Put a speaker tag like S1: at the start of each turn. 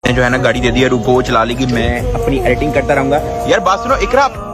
S1: जो है ना गाड़ी दे दी है, रुको चला लेगी, मैं अपनी एडिटिंग करता रहूंगा। यार बात सुनो इकरा,